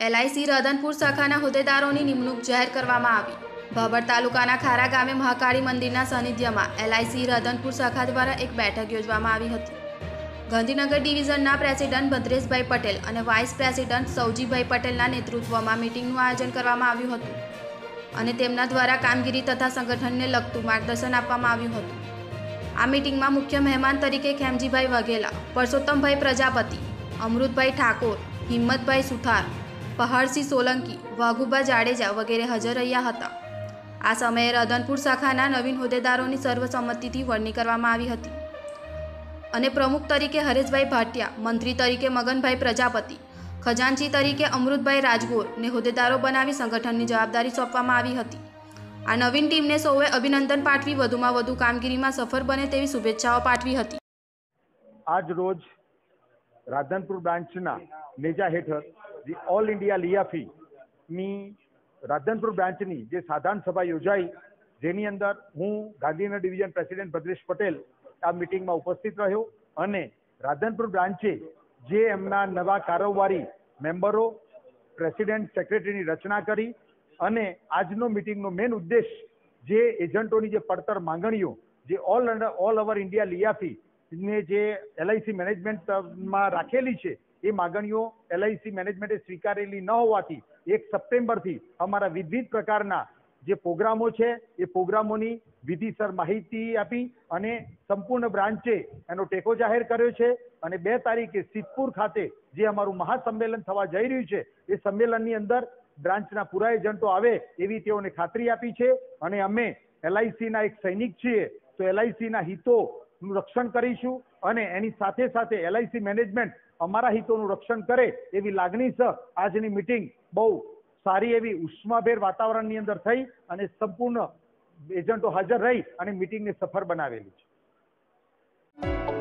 LIC Radhanpur શાખાના હોદ્દેદારોની નિમણૂક જાહેર કરવામાં આવી। ભાભર તાલુકાના ખારા ગામે મહાકાળી મંદિરના સાનિધ્યમાં LIC રાધનપુર શાખા દ્વારા એક બેઠક યોજવામાં આવી હતી। ગાંધીનગર ડિવિઝનના પ્રેસિડેન્ટ ભદ્રેશભાઈ પટેલ અને વાઇસ પ્રેસિડેન્ટ સૌજીભાઈ પટેલના નેતૃત્વમાં મીટિંગનું આયોજન કરવામાં આવ્યું હતું અને તેમના દ્વારા કામગીરી તથા સંગઠનને લગતું માર્ગદર્શન આપવામાં આવ્યું હતું। આ મીટિંગમાં મુખ્ય મહેમાન તરીકે ખેમજીભાઈ વાઘેલા, પરસોત્તમભાઈ પ્રજાપતિ, અમૃતભાઈ ઠાકોર, હિંમતભાઈ સુથાર, પહાડસિંહ સોલંકી, વાઘુબા જાડેજા વગેરે હાજર રહ્યા હતા। આ સમયે રાધનપુર શાખાના નવીન હોદ્દેદારોની સર્વસંમતિથી વરણી કરવામાં આવી હતી અને પ્રમુખ તરીકે હરેશભાઈ ભાટિયા, મંત્રી તરીકે મગનભાઈ પ્રજાપતિ, ખજાનચી તરીકે અમૃતભાઈ રાજગોરને હોદ્દેદારો બનાવી સંગઠનની જવાબદારી સોંપવામાં આવી હતી। આ નવીન ટીમને સૌએ અભિનંદન પાઠવી વધુમાં વધુ કામગીરીમાં સફળ બને તેવી શુભેચ્છાઓ પાઠવી હતી। આજ રોજ રાધનપુર બ્રાન્ચના નેજા હેઠળ જે ઓલ ઇન્ડિયા લિયાફીની રાધનપુર બ્રાન્ચની જે સાધારણ સભા યોજાઈ, જેની અંદર હું ગાંધીનગર ડિવિઝન પ્રેસિડેન્ટ ભદ્રેશ પટેલ આ મિટિંગમાં ઉપસ્થિત રહ્યો અને રાધનપુર બ્રાન્ચે જે એમના નવા કારોબારી મેમ્બરો, પ્રેસિડેન્ટ, સેક્રેટરીની રચના કરી અને આજનો મિટિંગનો મેઇન ઉદ્દેશ જે એજન્ટોની જે પડતર માંગણીઓ જે ઓલ ઓવર ઇન્ડિયા લિયાફીને જે LIC મેનેજમેન્ટમાં રાખેલી છે એ માંગણીઓ LIC મેનેજમેન્ટે સ્વીકારેલી ન હોવાથી 1 સપ્ટેમ્બરથી અમારા વિવિધ પ્રકારના જે પ્રોગ્રામો છે એ પ્રોગ્રામોની વિધિસર માહિતી આપી અને સંપૂર્ણ બ્રાન્ચે એનો ટેકો જાહેર કર્યો છે અને 2 તારીખે સિદ્ધપુર ખાતે જે અમારું મહાસંમેલન થવા જઈ રહ્યું છે એ સંમેલનની અંદર બ્રાન્ચના પૂરા એજન્ટો આવે એવી તેઓને ખાતરી આપી છે અને અમે LICના એક સૈનિક છીએ તો LICના હિતોનું રક્ષણ કરીશું અને એની સાથે સાથે LIC મેનેજમેન્ટ અમારા હિતોનું રક્ષણ કરે એવી લાગણીસર આજની મિટિંગ બહુ સારી એવી ઉષ્માભેર વાતાવરણની અંદર થઈ અને સંપૂર્ણ એજન્ટો હાજર રહી અને મિટિંગને સફળ બનાવેલી છે।